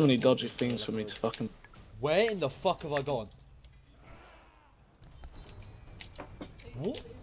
many dodgy things for me to fucking... Where in the fuck have I gone? What?